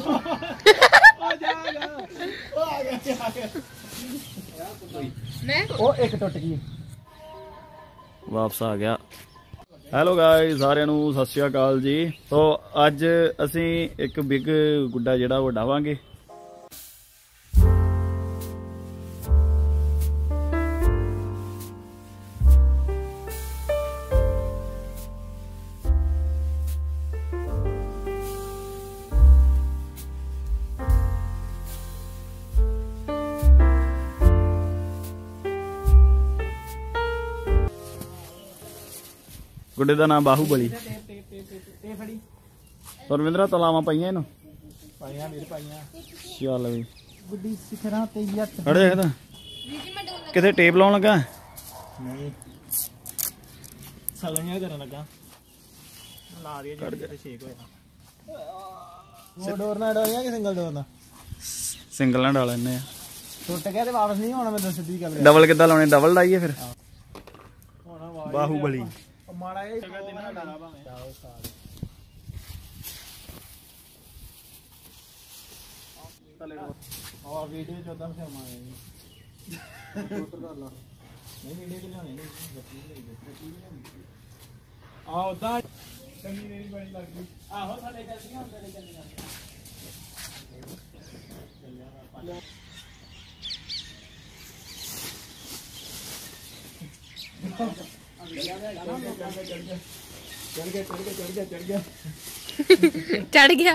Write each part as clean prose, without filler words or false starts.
एक टुट गई वापस आ गया। ਹੈਲੋ ਗਾਇਜ਼ ਸਾਰਿਆਂ ਨੂੰ ਸਤਿ ਸ਼੍ਰੀ ਅਕਾਲ ਜੀ। ਸੋ ਅੱਜ ਅਸੀਂ ਇੱਕ ਬਿਗ ਗੁੱਡਾ ਜਿਹੜਾ ਉਹ ਡਾਵਾਂਗੇ। गुड्डे का नाम बाहुबली। रविंद्रा तलावां पाइया इनू चल भी खड़े कितने टेप लाउन लगा सिंगल ना डाल लेने टुट गया वापस नहीं होना। मैं सीधी गल डबल किदा लाने डबल लाइए फिर बाहुबली माड़ा और वीडियो चौदह से हमारे चढ़ गया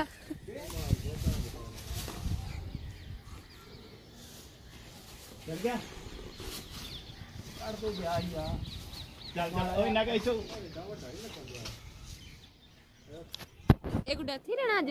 एक डेथ ही रहना अज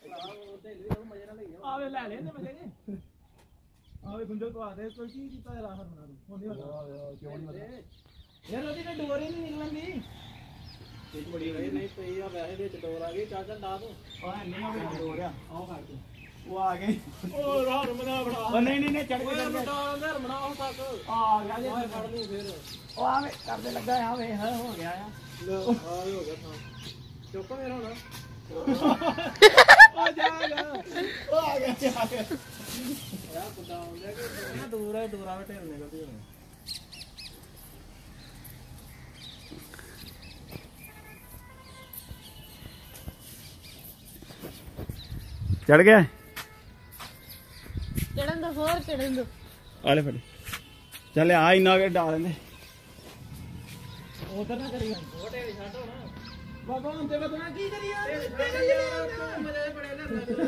आवे ले ले आवे गुंजल को आदे कोई की कीता राहत बना दो क्यों नहीं बता यार ओदी ने डोर ही नहीं निकलनी एक बड़ी रही नहीं पई आ वैसे विच डोर आ गई चाचा ला दो आ नहीं ओवे डोर आ आओ कर दो वो आ गई ओ राह बना बना ओ नहीं नहीं चढ़ के अंदर बनाओ तक आ गया जे फड़ ली फिर ओ आवे करदे लगा आवे है हो गया आ लो आवे हो गया था चुप मेरा होना ओ जाएगा ओ आ गया यार खुदा हो गया कि दूर है दूर आवे टेल निकलती है चढ़ गया चढ़न दो होर चढ़न दो आले फटे चले आ इना के डाल दे उधर ना करियो छोटे छाटो ना भगवान ते बतना की करियो मजे पड़े ना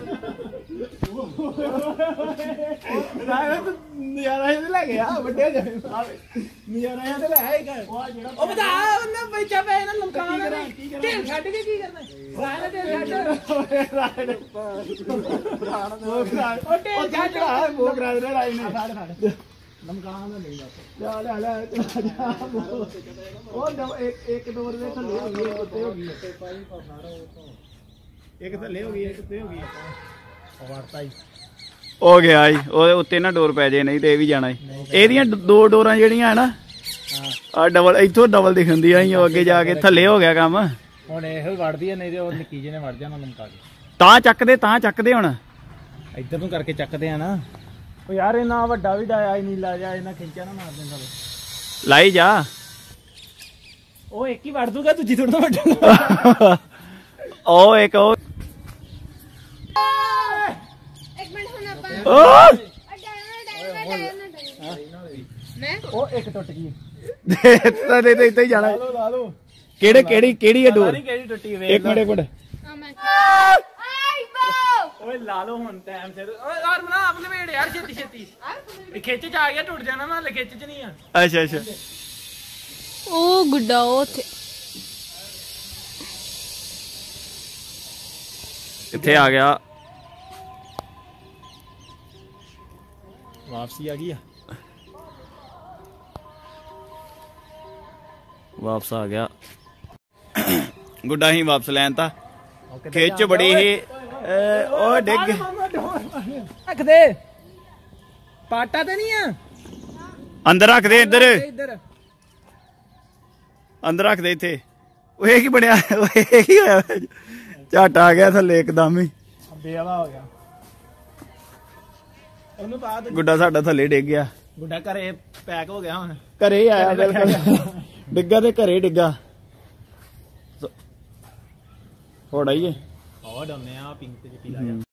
नजारा ये ले गया बड़े नजारा ये ले आएगा ओ बता ना बच्चा पे ना लमकाना ढेल छੱਡ के की करना राणा ढेल छੱਡ ओ ढेल छੱਡ वो करा दे राई ने छੱਡ लमकाना नहीं जा ले ले ओ एक दो दे थले हो गई कुत्ते हो गई एक थले हो गई एक कुत्ते हो गई वार्ता ही हो गया जी ਉਹਦੇ ਉੱਤੇ ਨਾ ਡੋਰ ਪੈ ਜੇ ਨਹੀਂ ਤੇ ਇਹ ਵੀ ਜਾਣਾ ਏ ਇਹਦੀਆਂ ਦੋ ਡੋਰਾਂ ਜਿਹੜੀਆਂ ਹੈ ਨਾ ਆ ਡਬਲ ਇੱਥੋਂ ਡਬਲ ਦਿਖਦੀ ਆ ਉਹ ਅੱਗੇ ਜਾ ਕੇ ਥੱਲੇ ਹੋ ਗਿਆ ਕੰਮ ਹੁਣ ਇਹੋ ਵੜਦੀ ਹੈ ਨਹੀਂ ਤੇ ਉਹ ਨਿੱਕੀ ਜਿਹੇ ਨੇ ਵੜ ਜਾਣਾ ਲਮਕਾ ਕੇ ਤਾਂ ਚੱਕਦੇ ਹੁਣ ਇੱਧਰ ਨੂੰ ਕਰਕੇ ਚੱਕਦੇ ਆ ਨਾ ਉਹ ਯਾਰ ਇਹਨਾਂ ਵੱਡਾ ਵੀ ਡਾਇਆ ਨਹੀਂ ਲਾ ਜਾ ਇਹਨਾਂ ਖਿੱਚਿਆ ਨਾ ਮਾਰ ਦਿੰਦਾ ਲਾਈ ਜਾ ਉਹ ਇੱਕ ਹੀ ਵੜ ਦੂਗਾ ਦੂਜੀ ਥੋੜਾ ਵੱਡਾ ਉਹ ਇੱਕ ਉਹ एक मिनट होना ਉਹ ਇੱਕ ਟੁੱਟ ਗਈ ਤੇ ਇੱਥੇ ਹੀ ਜਾਣਾ ਲਾ ਲਓ ਕਿਹੜੀ ਹੈ ਡੋਰ ਕਿਹੜੀ ਟੁੱਟੀ ਵੇ ਇੱਕ ਮਿੰਟ ਓਏ ਲਾ ਲਓ ਹੁਣ ਟਾਈਮ ਸਿਰ ਓਏ ਯਾਰ ਬਣਾ ਆਪਣੇ ਵੇੜ ਯਾਰ ਛੇਤੀ ਛੇਤੀ ਇਹ ਖਿੱਚ ਚ ਆ ਗਿਆ ਟੁੱਟ ਜਾਣਾ ਨਾ ਖਿੱਚ ਚ ਨਹੀਂ ਆ ਅੱਛਾ ओ गुड्डा ओ थे ਇੱਥੇ ਆ ਗਿਆ ਵਾਪਸੀ ਆ ਗਈ ਆ ਵਾਪਸ ਆ ਗਿਆ ਗੁੱਡਾ ਹੀ ਵਾਪਸ ਲੈਣ ਤਾਂ ਖਿੱਚ ਬੜੀ ਹੀ ਉਹ ਡਿੱਗ ਰੱਖ ਦੇ ਪਾਟਾ ਤੇ ਨਹੀਂ ਆ ਅੰਦਰ ਰੱਖ ਦੇ ਇੱਧਰ ਇੱਧਰ ਅੰਦਰ ਰੱਖ ਦੇ ਇੱਥੇ ਉਹ ਇਹ ਕੀ ਬਣਿਆ ਉਹ ਇਹ ਕੀ ਹੋਇਆ ਝੱਟ ਆ ਗਿਆ ਥੱਲੇ ਇੱਕਦਮ ਹੀ ਬੇਵਾ ਹੋ ਗਿਆ ਉਹਨੂੰ ਪਾ ਤੇ ਗੁੱਡਾ ਸਾਡਾ ਥੱਲੇ ਡਿੱਗ ਗਿਆ। ਗੁੱਡਾ ਘਰੇ ਪੈਕ ਹੋ ਗਿਆ ਹੁਣ। ਘਰੇ ਹੀ ਆਇਆ ਬਿਲਕੁਲ ਡਿੱਗਾ ਤੇ ਘਰੇ ਡਿੱਗਾ। ਹੋੜਾ ਹੀ ਹੈ ਉਹ ਡੰਨੇ ਆ ਪਿੰਕ ਤੇ ਚਿੱਟੀ ਲਾ